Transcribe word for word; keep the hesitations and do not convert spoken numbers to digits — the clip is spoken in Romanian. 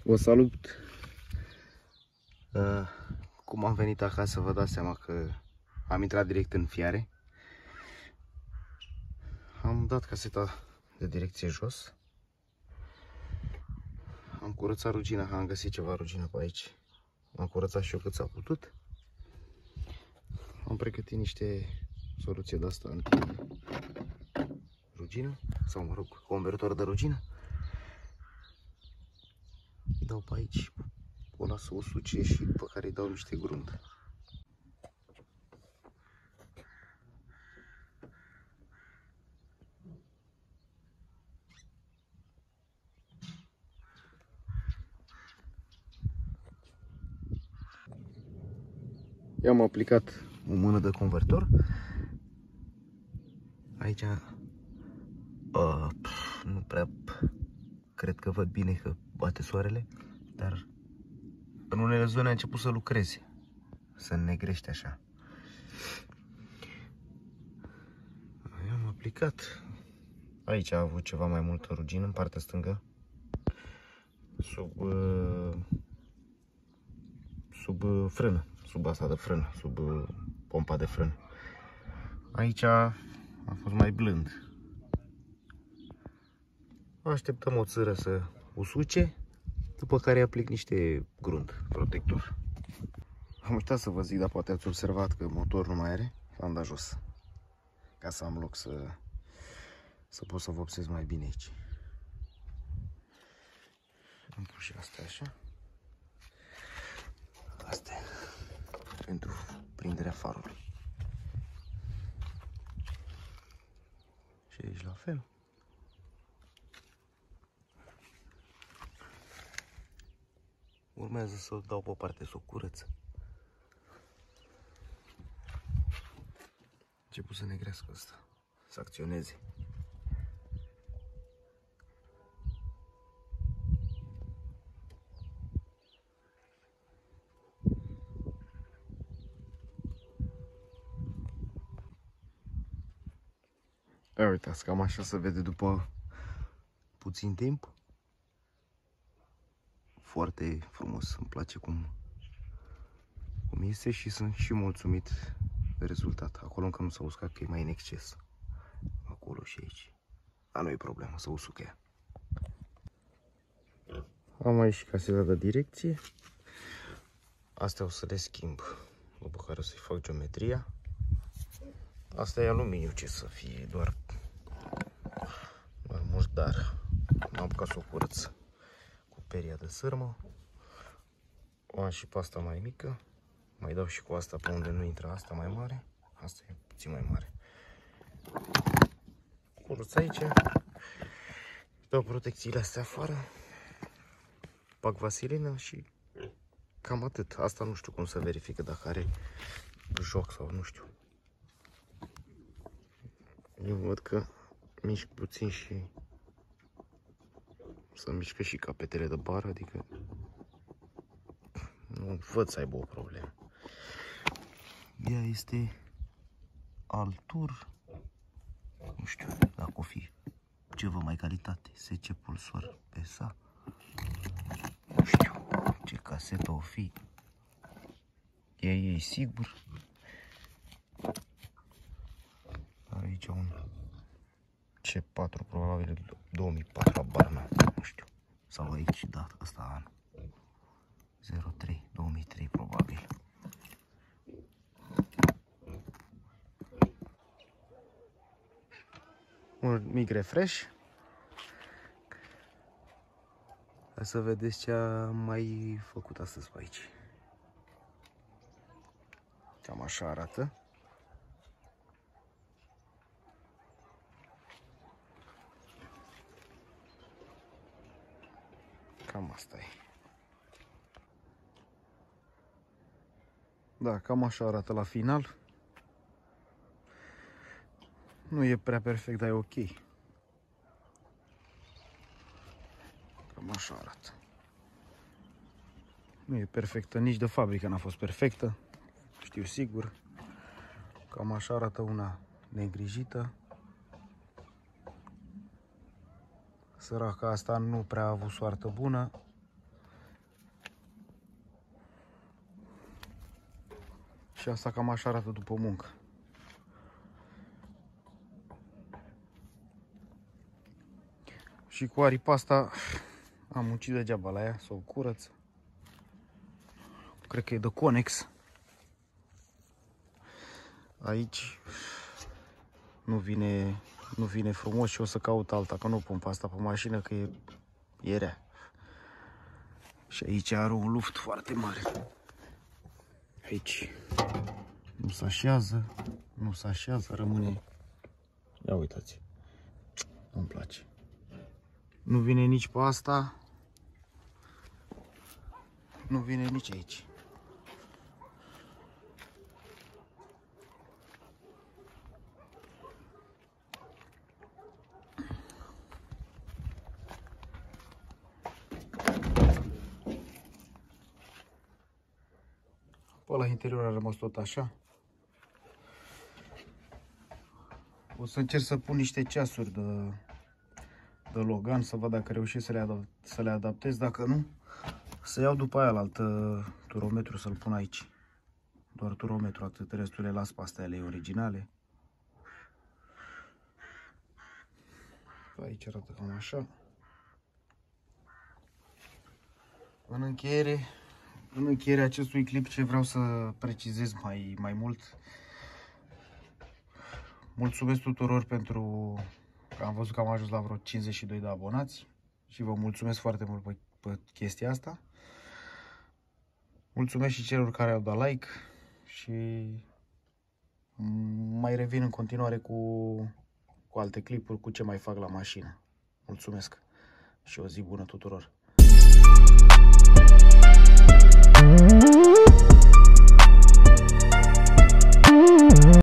Vă salut! Uh, cum am venit acasă, vă dați seama că am intrat direct în fiare. Am dat caseta de direcție jos. Am curățat rugina, am găsit ceva rugină pe aici. Am curățat și eu cât s-a putut. Am pregătit niște soluție de asta anti-rugină, sau mă rog, convertor de rugină. Îi dau pe aici, o las să usuce și pe care îi dau niște grunt. I-am aplicat o mână de convertor. Aici uh, nu prea cred că văd bine că bate soarele, dar în unele zone a început să lucreze, să înnegrește așa. I-am aplicat. Aici a avut ceva mai multă rugină, în partea stângă, sub uh, sub uh, frână, sub asta de frână, sub uh, pompa de frână. Aici a fost mai blând. Așteptăm o țără să usuce, după care aplic niște grunt protector. Am uitat să vă zic, dar poate ați observat că motorul nu mai are. L-am dat jos, ca să am loc să, să pot să vopsez mai bine aici. Am pus și astea așa. Astea pentru prinderea farului. Și aici la fel. Urmează să o dau pe o parte, să o curăț. Început să negrească asta, să acționeze. Ia uitați, cam așa se vede după puțin timp. Foarte frumos, îmi place cum, cum iese și sunt și mulțumit de rezultat. Acolo încă nu s-a uscat, că e mai în exces. Acolo și aici. Dar nu e problemă, să usucă ea. Am aici și caseta de direcție. Astea o să le schimb, după care o să-i fac geometria. Asta e aluminiu, ce să fie, doar, doar murdar. M-am apucat să o curăț cu peria de sârmă. O am și pe asta mai mică. Mai dau și cu asta pe unde nu intră asta mai mare. Asta e puțin mai mare. Curăț aici. Dau protecțiile astea afară. Bag vasilină și cam atât. Asta nu știu cum să verifică, dacă are joc sau nu știu. Eu văd că mișc puțin și să mișcă și capetele de bară, adică nu văd să aibă o problemă. Ea este Altur, nu știu dacă o fi ceva mai calitate, S C Pulsar P S A, nu știu ce casetă o fi. Ea e sigur. Aici un C patru, probabil două mii patru, barna, nu știu. Sau aici, da, ăsta an. zero trei, două mii trei, probabil. Un mic refresh. Ca să vedeți ce am mai făcut astăzi pe aici. Cam așa arată. Cam asta e. Da, cam așa arată la final. Nu e prea perfect, dar e ok. Cam așa arată. Nu e perfectă, nici de fabrică n-a fost perfectă. Știu sigur. Cam așa arată una negrijită. Săraca asta nu prea a avut soartă bună. Și asta cam așa arată după muncă. Și cu aripa asta am muncit degeaba la ea, să o curăț. Cred că e de Conex. Aici nu vine, nu vine frumos și o să caut alta, că nu pun pe asta pe mașină, că e, e rea. Și aici are un luft foarte mare. Aici nu se așează, nu se așează, rămâne... Ia uitați, nu-mi place. Nu vine nici pe asta, nu vine nici aici. Pe la interior a rămas tot așa. O să încerc să pun niște ceasuri de, de Logan, să văd dacă reușesc să le, adap să le adaptez. Dacă nu, să iau după aia la altă turometru să-l pun aici. Doar turometru, atât, restul le las pe astea ale originale. Aici arată cam așa. În încheiere, în încheierea acestui clip, ce vreau să precizez mai, mai mult. Mulțumesc tuturor pentru că am văzut că am ajuns la vreo cincizeci și doi de abonați și vă mulțumesc foarte mult pe, pe chestia asta. Mulțumesc și celor care au dat like și mai revin în continuare cu, cu alte clipuri, cu ce mai fac la mașină. Mulțumesc și o zi bună tuturor!